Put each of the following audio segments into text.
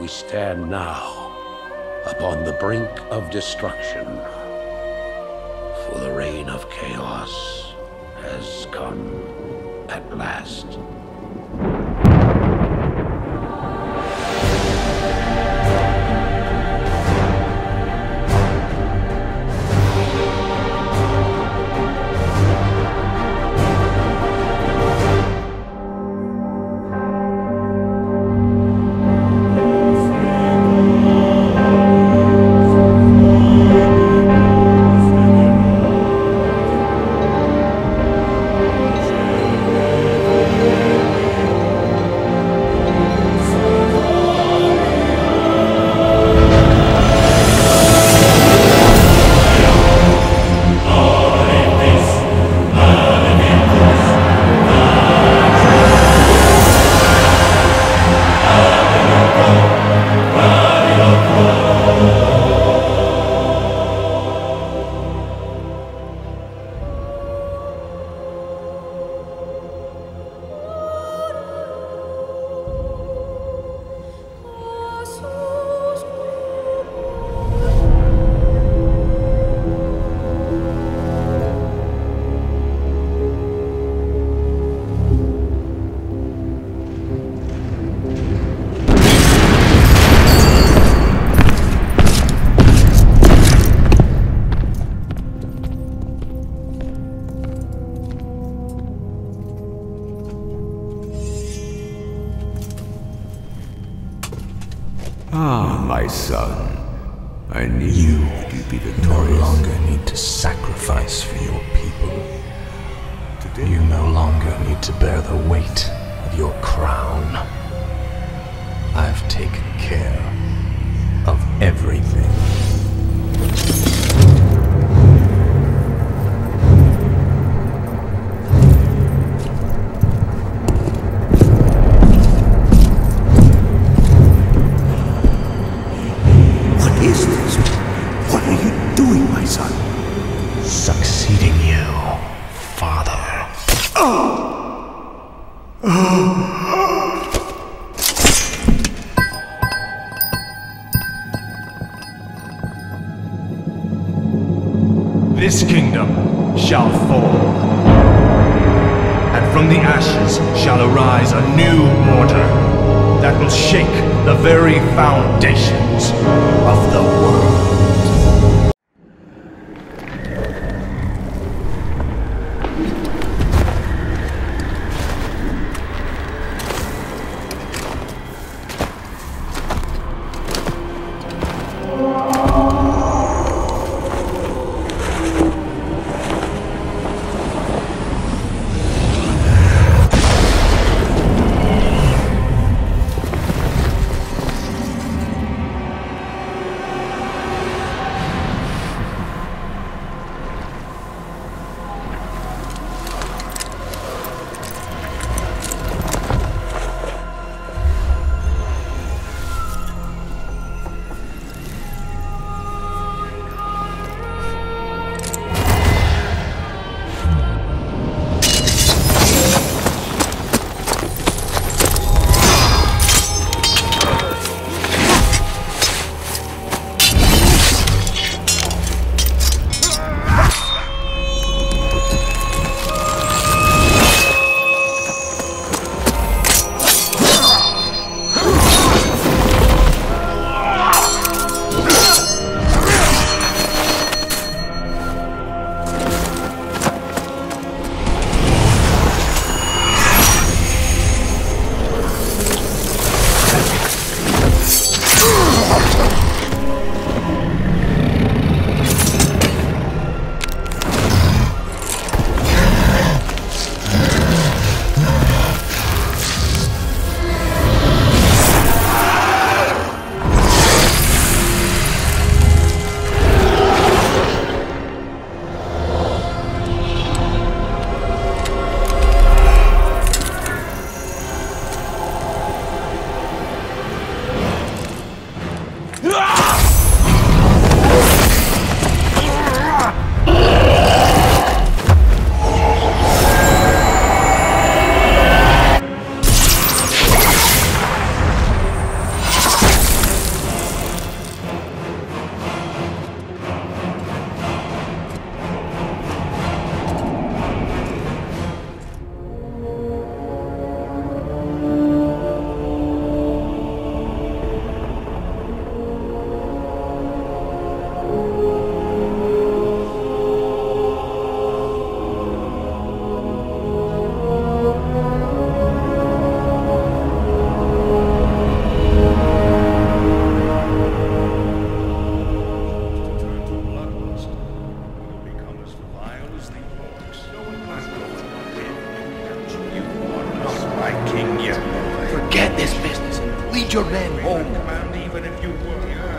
We stand now upon the brink of destruction, for the reign of chaos has come at last. My son, I knew you'd be victorious. You no longer need to sacrifice for your people. You no longer need to bear the weight of your crown. I've taken care of everything. Succeeding you, Father. This kingdom shall fall, and from the ashes shall arise a new order that will shake the very foundations of the world. my king yet. Forget this business. Lead your men home. Even if you were.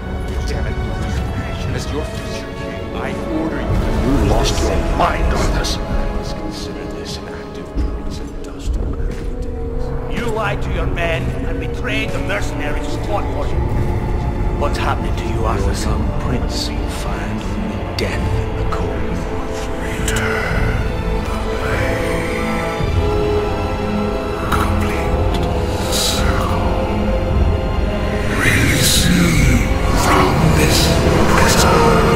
As your future king, I order you. You lost your mind on this. Consider this an act of treason, dust of early days. You lied to your men and betrayed the mercenaries who fought for you. What's happening to you, Arthas? Young prince will find only death in the cold north. Return the blade. Complete the circle. Release me from this prison.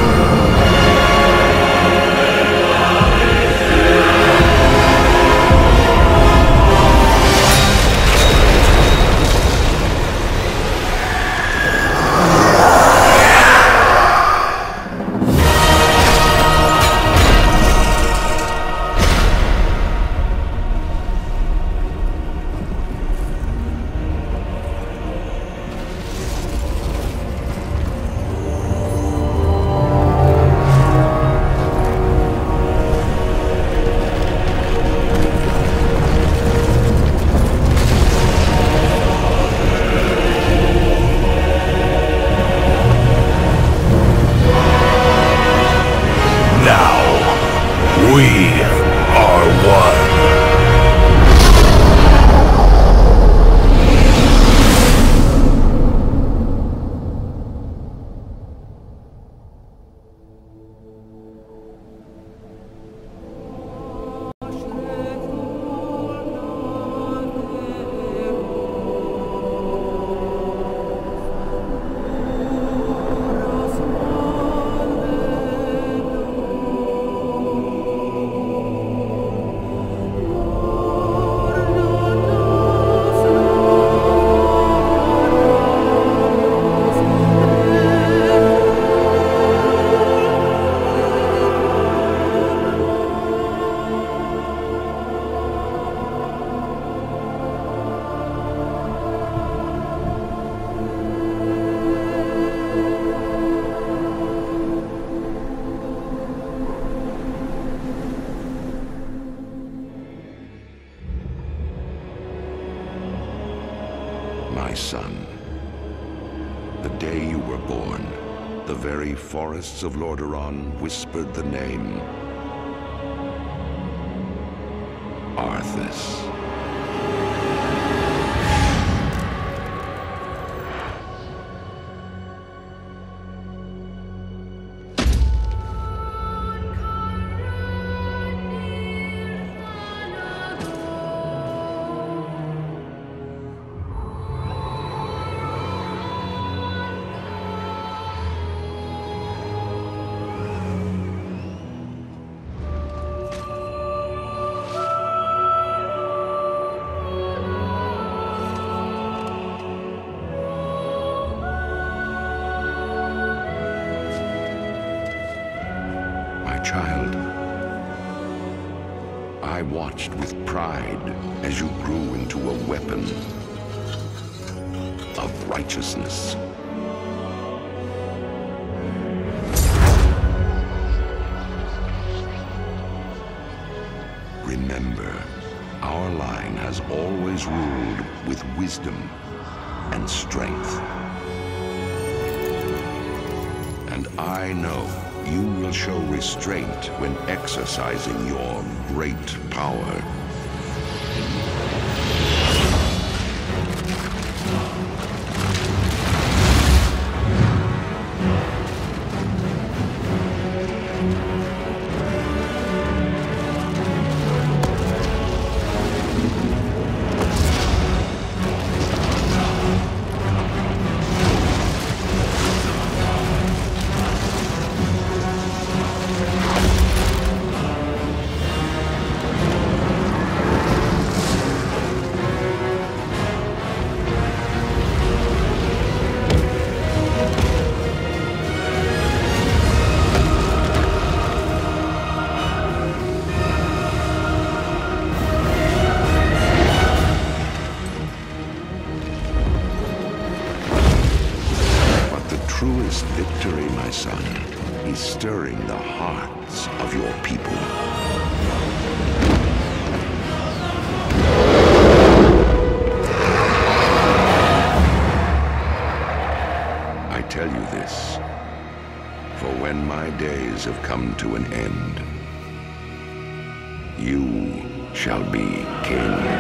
My son, the day you were born, the very forests of Lordaeron whispered the name Arthas. Child, I watched with pride as you grew into a weapon of righteousness. Remember, our line has always ruled with wisdom and strength. And I know you will show restraint when exercising your great power. Victory, my son, is stirring the hearts of your people. days have come to an end. You shall be king.